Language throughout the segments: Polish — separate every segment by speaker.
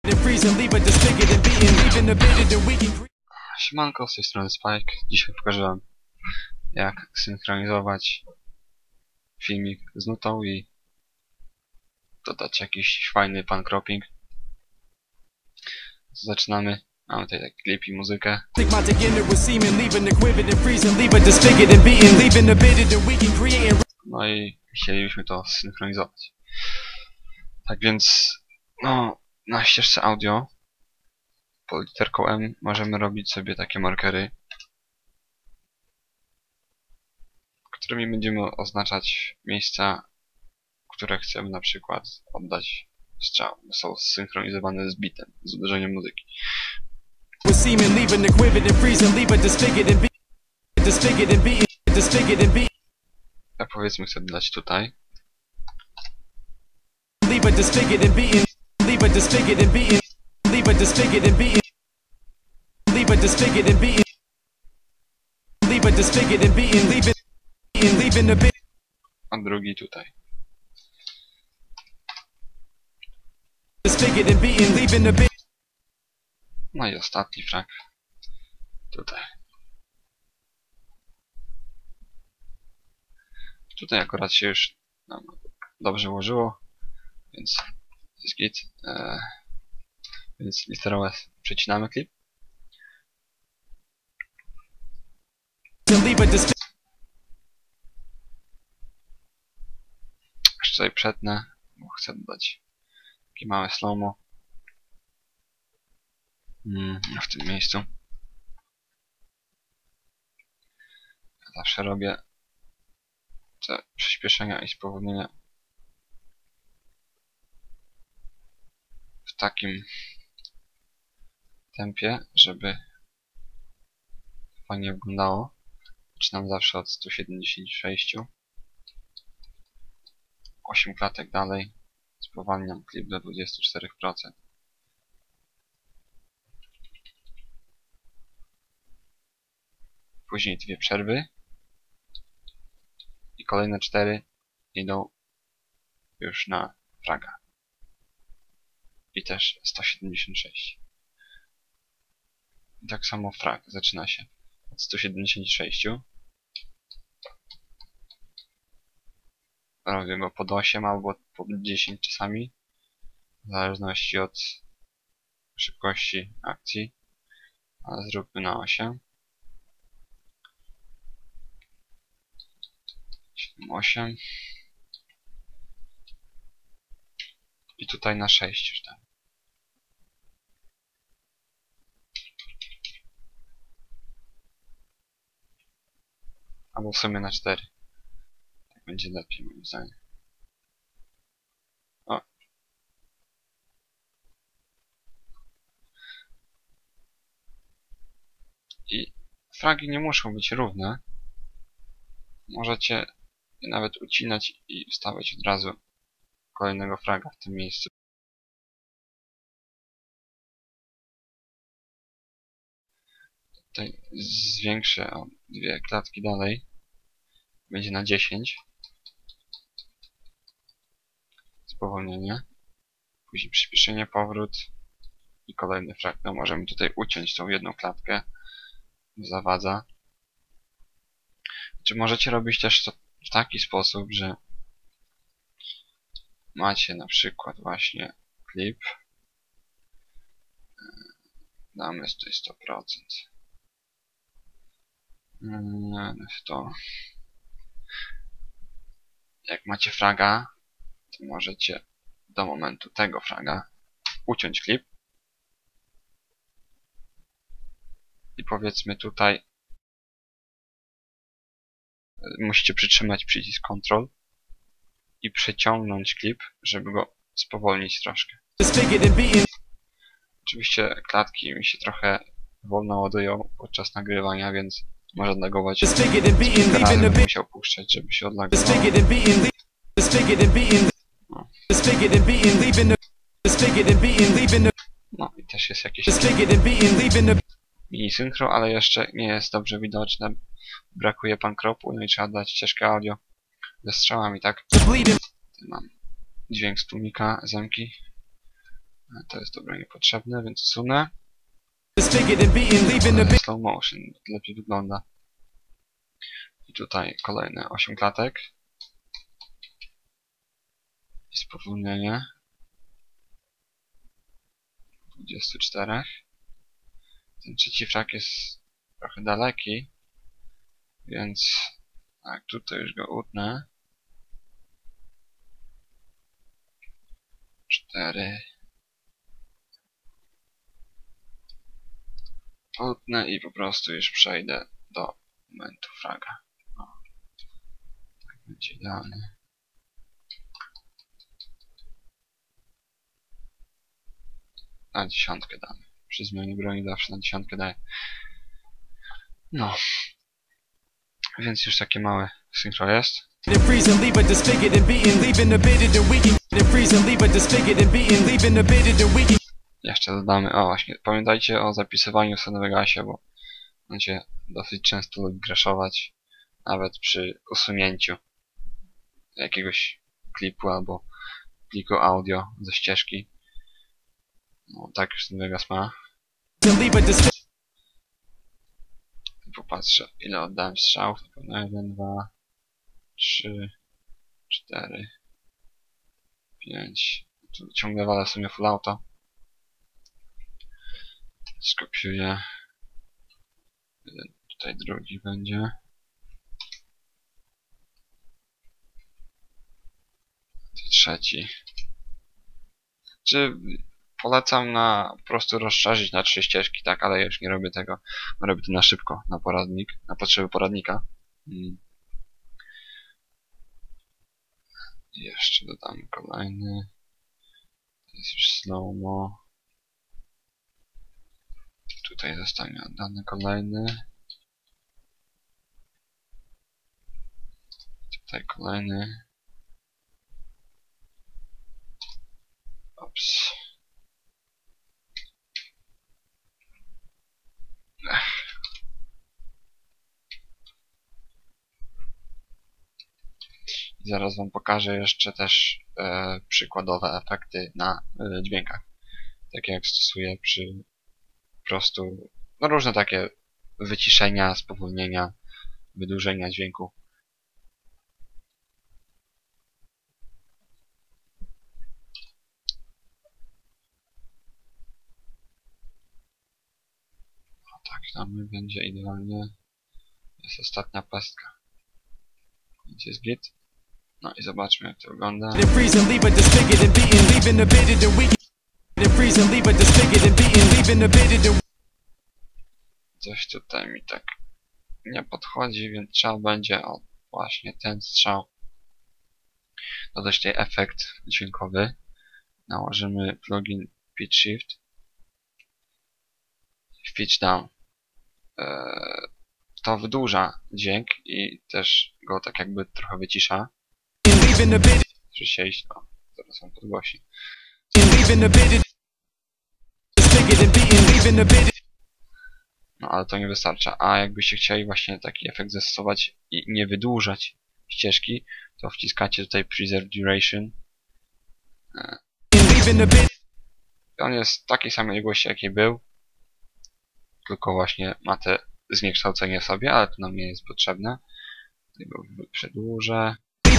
Speaker 1: Siemanko, z tej strony Spike. Dzisiaj pokażę wam, jak synchronizować filmik z nutą i dodać jakiś fajny pan-cropping. Zaczynamy. Mamy tutaj taki klip i muzykę. No i chcielibyśmy to synchronizować. Tak więc, no, na ścieżce audio pod literką M możemy robić sobie takie markery, którymi będziemy oznaczać miejsca, które chcemy na przykład oddać strzał. Są zsynchronizowane z bitem, z uderzeniem muzyki. Tak powiedzmy, chcę dodać tutaj. A drugi tutaj. No i ostatni frag tutaj. Tutaj akurat się już nam dobrze ułożyło, więc jest git. Więc literą S przecinamy klip. Jeszcze tutaj przetnę, bo chcę dodać takie małe slow-mo w tym miejscu. Ja zawsze robię te przyspieszenia i spowolnienia w takim tempie, żeby fajnie wyglądało. Zaczynam zawsze od 176. 8 klatek dalej. Spowalniam klip do 24%. Później 2 przerwy. I kolejne 4 idą już na fraga. I też 176. I tak samo frag zaczyna się od 176. Robię go pod 8 albo pod 10 czasami, w zależności od szybkości akcji, ale zróbmy na 8. 8 i tutaj na 6 już tam. Albo w sumie na 4. Tak będzie lepiej moim zdaniem. O. I fragi nie muszą być równe. Możecie je nawet ucinać i wstawiać od razu kolejnego fraga w tym miejscu. Tutaj zwiększę o 2 klatki dalej. Będzie na 10. Spowolnienie. Później przyspieszenie, powrót i kolejny frag. No możemy tutaj uciąć tą jedną klatkę. Zawadza. Czy możecie robić też to w taki sposób, że macie na przykład właśnie klip. Damy tutaj 100%. To jak macie fraga, to możecie do momentu tego fraga uciąć klip i powiedzmy tutaj musicie przytrzymać przycisk Ctrl i przeciągnąć klip, żeby go spowolnić troszkę. Oczywiście klatki mi się trochę wolno ładują podczas nagrywania, więc może odlagować. Kilka razy bym musiał puszczać, żeby się odlagowało. No i też jest jakieś mini synchro, ale jeszcze nie jest dobrze widoczne. Brakuje pan-cropu, no i trzeba dać ścieżkę audio ze strzałami, tak? Tutaj mam dźwięk z tłumika, zemki. To jest dobre niepotrzebne, więc usunę. Slow motion, lepiej wygląda. I tutaj kolejne 8 klatek. I spowolnienie. 24. Ten trzeci frak jest trochę daleki, więc tak, tutaj już go utnę. 4. Utnę i po prostu już przejdę do momentu fraga. O, tak będzie idealnie. Na 10 damy. Przy zmianie broni zawsze na 10 daję. No. Więc już takie małe synchro jest. Jeszcze dodamy, o właśnie, pamiętajcie o zapisywaniu sobie na Vegasie, bo będzie dosyć często lubi crashować, nawet przy usunięciu jakiegoś klipu albo pliku audio ze ścieżki. No tak już ten Vegas ma. I popatrzę, ile oddałem strzałów. Na pewno 1, 2, 3, 4, 5. Tu ciągle walę sobie full auto. Skopiuję. Tutaj drugi będzie. Tu trzeci. Czy polecam na po prostu rozszerzyć na 3 ścieżki, tak, ale ja już nie robię tego. Robię to na szybko, na poradnik, na potrzeby poradnika. I jeszcze dodam kolejny. To jest już slow-mo. Tutaj zostanie oddany kolejny. Tutaj kolejny. Ops. I zaraz wam pokażę jeszcze też przykładowe efekty na dźwiękach. Takie jak stosuję przy po prostu no różne takie wyciszenia, spowolnienia, wydłużenia dźwięku. O tak, tam będzie idealnie. Jest ostatnia pestka. Gdzie jest git? No i zobaczmy jak to wygląda. Coś tutaj mi tak nie podchodzi, więc trzeba będzie właśnie ten strzał dodać tutaj efekt dźwiękowy. Nałożymy plugin Pitch Shift. Pitch Down. To wydłuża dźwięk i też go tak jakby trochę wycisza. Muszę się iść, no, zaraz wam podgłosi. No ale to nie wystarcza. A jakbyście chcieli właśnie taki efekt zastosować i nie wydłużać ścieżki, to wciskacie tutaj Preserve Duration. On jest takiej samej długości jakiej był, tylko właśnie ma te zniekształcenie w sobie, ale to nam nie jest potrzebne. Tego przedłużę.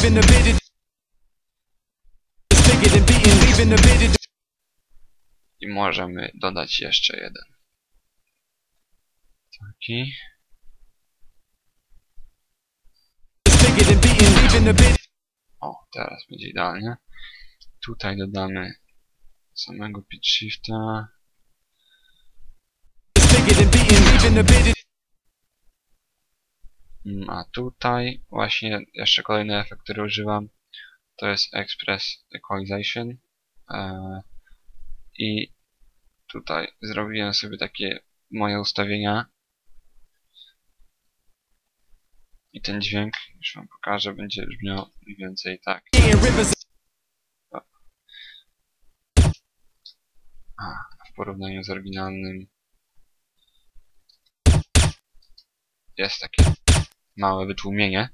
Speaker 1: I możemy dodać jeszcze jeden. Taki. O, teraz będzie idealnie. Tutaj dodamy samego pitch shifta. A tutaj właśnie jeszcze kolejny efekt, który używam, to jest Express Equalization. I tutaj zrobiłem sobie takie moje ustawienia. I ten dźwięk, już wam pokażę, będzie brzmiał mniej więcej tak. W porównaniu z oryginalnym jest takie małe wytłumienie.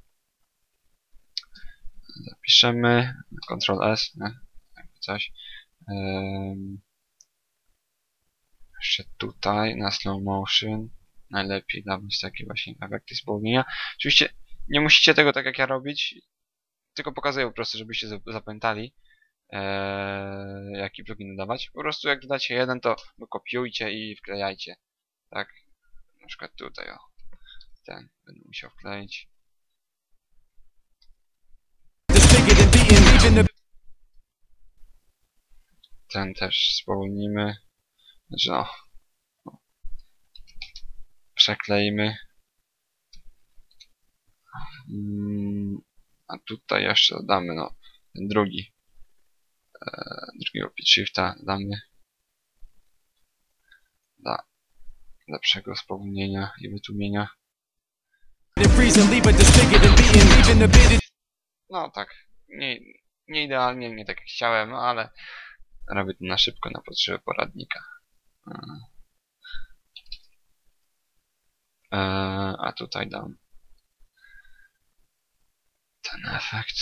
Speaker 1: Zapiszemy Ctrl S, nie? Jakby coś. Jeszcze tutaj na slow motion najlepiej dawać takie właśnie efekty spowolnienia. Oczywiście nie musicie tego tak jak ja robić, tylko pokazuję po prostu, żebyście zapamiętali jaki plugin dodawać. Po prostu jak dodacie jeden, to go kopiujcie i wklejajcie. Tak, na przykład tutaj o, ten będę musiał wkleić. Ten też spowolnimy. Znaczy no, przekleimy. A tutaj jeszcze dodamy no, ten drugi. Drugiego pitch shifta damy dla lepszego spowolnienia i wytłumienia. No tak, nie idealnie, nie tak jak chciałem, ale robię to na szybko, na potrzeby poradnika. A tutaj dam ten efekt.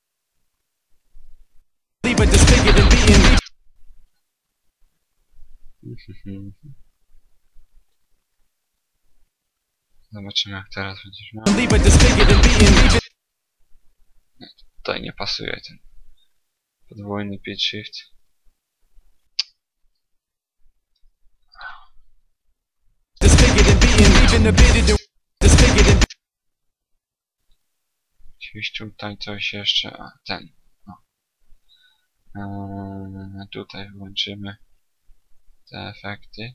Speaker 1: Zobaczymy jak teraz będziesz miał. Nie, tutaj nie pasuje ten podwójny pitch shift. Gdzieś tutaj coś jeszcze, a ten. No. Tutaj włączymy te efekty.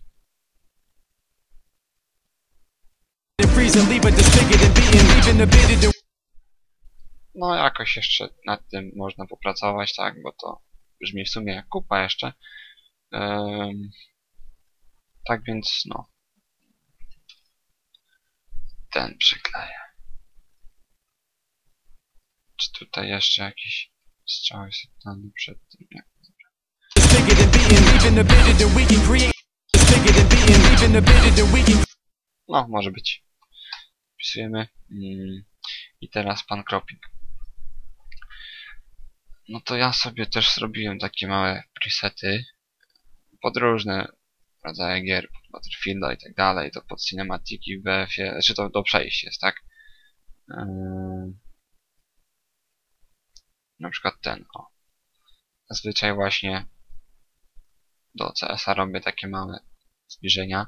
Speaker 1: No jakoś jeszcze nad tym można popracować, tak, bo to brzmi w sumie jak kupa jeszcze. Tak więc no. Ten przykleję. Czy tutaj jeszcze jakiś strzały sygnalny przed tym? Nie. No, może być. Wpisujemy. I teraz pan cropping. No to ja sobie też zrobiłem takie małe presety pod różne rodzaje gier, pod Battlefielda i tak dalej, to pod cinematiki w BF-ie, znaczy to do przejść jest, tak? Na przykład ten, o. Zazwyczaj właśnie do CS-a robię takie małe zbliżenia.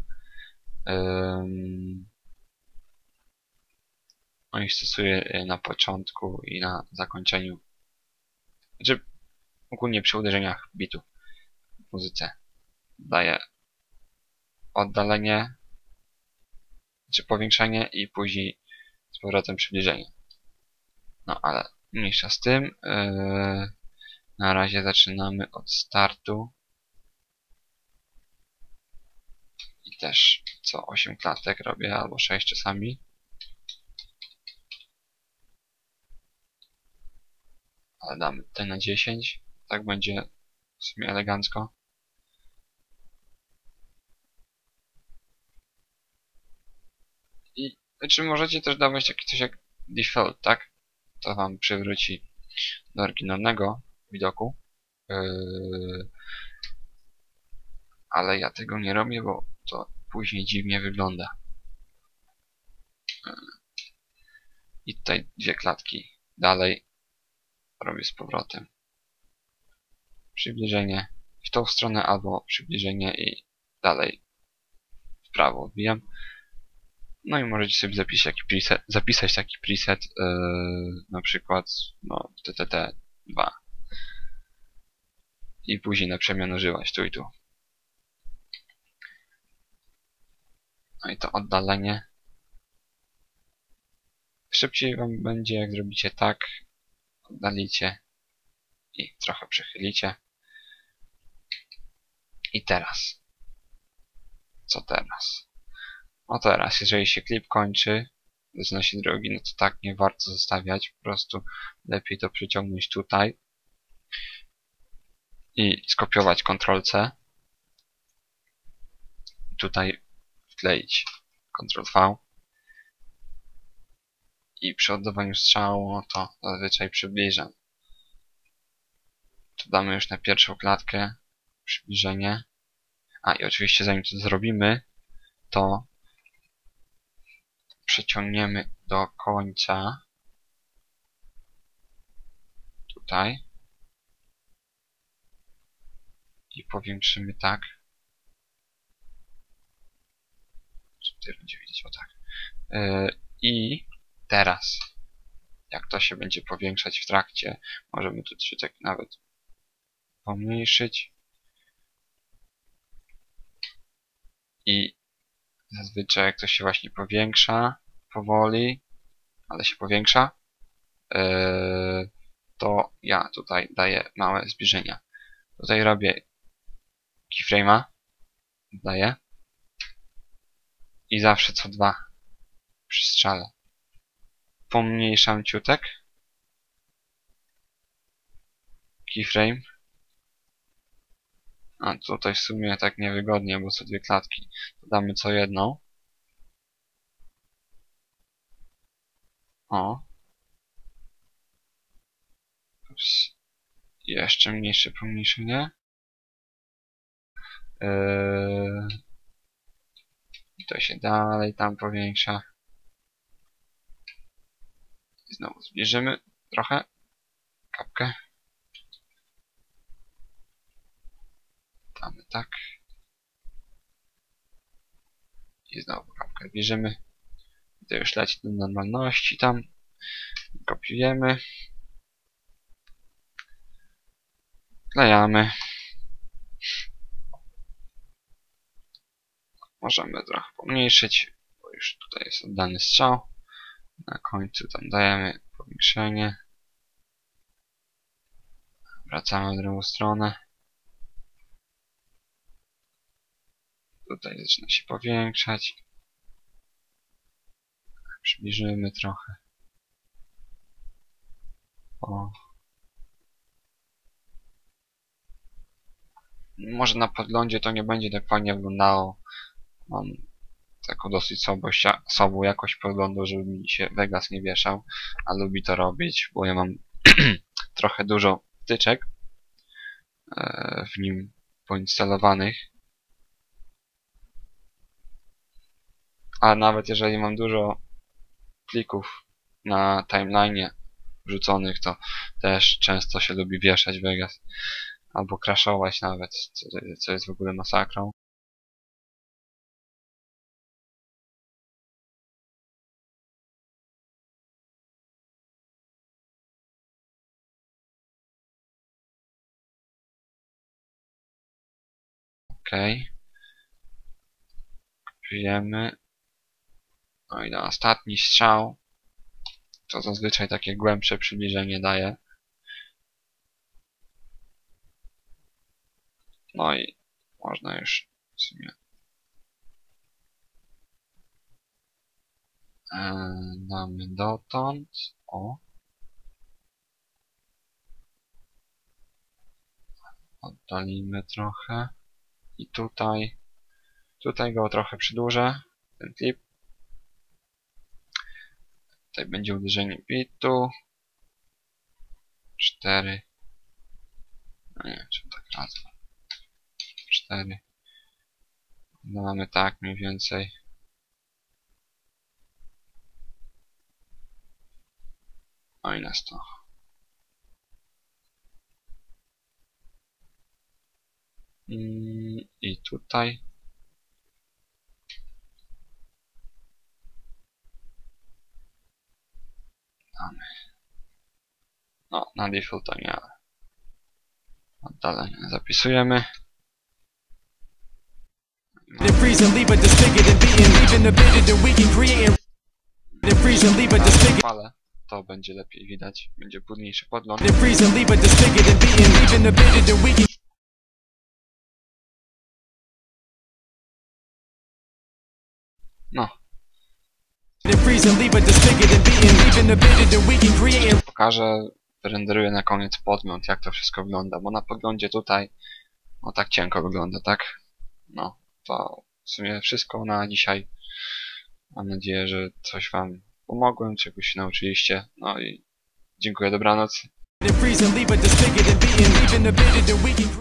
Speaker 1: No i stosuję na początku i na zakończeniu. Znaczy, ogólnie przy uderzeniach bitu w muzyce daję oddalenie, czy powiększenie i później z powrotem przybliżenie. No ale mniejsza z tym. Na razie zaczynamy od startu. I też co 8 klatek robię, albo 6 czasami. Ale damy tutaj na 10. Tak będzie w sumie elegancko. I czy możecie też dawać takie coś jak default, tak? To wam przywróci do oryginalnego widoku. Ale ja tego nie robię, bo to później dziwnie wygląda. I tutaj 2 klatki dalej robię z powrotem. Przybliżenie w tą stronę albo przybliżenie i dalej w prawo odbijam. No i możecie sobie zapisać taki preset, na przykład no, TTT2 i później na przemian używać tu i tu. No i to oddalenie. Szybciej wam będzie jak zrobicie tak, oddalicie i trochę przechylicie. I teraz. Co teraz? No teraz, jeżeli się klip kończy, zaczyna się drogi, no to tak nie warto zostawiać, po prostu lepiej to przyciągnąć tutaj i skopiować Ctrl-C. Tutaj wkleić Ctrl-V. I przy oddawaniu strzału, no to zazwyczaj przybliżam. Tu damy już na pierwszą klatkę, przybliżenie. A i oczywiście zanim to zrobimy, to przeciągniemy do końca tutaj i powiększymy tak. Tutaj będzie widzieć, o tak. I teraz, jak to się będzie powiększać w trakcie, możemy tu tak nawet pomniejszyć. I zazwyczaj jak to się właśnie powiększa, powoli, ale się powiększa, to ja tutaj daję małe zbliżenia. Tutaj robię keyframe'a, daję i zawsze co 2 przy strzale. Pomniejszam ciutek, keyframe, a tutaj w sumie tak niewygodnie, bo co 2 klatki. Dodamy co 1. O. Ups. Jeszcze mniejsze pomniejszenie. To się dalej tam powiększa. I znowu zbliżymy trochę. Kapkę. Damy tak. I znowu kapkę zbliżymy. To już leci do normalności tam. Kopiujemy. Klejamy. Możemy trochę pomniejszyć, bo już tutaj jest oddany strzał. Na końcu tam dajemy powiększenie. Wracamy w drugą stronę. Tutaj zaczyna się powiększać. Przybliżymy trochę. O. Może na podglądzie to nie będzie tak fajnie wyglądało. Mam taką dosyć słabą jakość podglądu, żeby mi się Vegas nie wieszał, a lubi to robić, bo ja mam trochę dużo wtyczek w nim poinstalowanych. A nawet jeżeli mam dużo plików na timeline'ie wrzuconych, to też często się lubi wieszać Vegas. Albo crashować nawet, co jest w ogóle masakrą. Okej. Kopiujemy. No i na ostatni strzał to zazwyczaj takie głębsze przybliżenie daje. No i można już w sumie damy dotąd. O. Oddalimy trochę. I tutaj go trochę przedłużę, ten klip. Tutaj będzie uderzenie bitu. 4. No nie, czy tak razem. 4. No mamy tak mniej więcej. No i na 100. I tutaj. Mamy. No, na default to nie, ale oddalenie zapisujemy. Ale to będzie lepiej widać, będzie płynniejszy podgląd. No. Pokażę, renderuję na koniec podgląd, jak to wszystko wygląda, bo na podglądzie tutaj no tak cienko wygląda, tak? No, to w sumie wszystko na dzisiaj. Mam nadzieję, że coś wam pomogłem, czegoś się nauczyliście. No i dziękuję, dobranoc.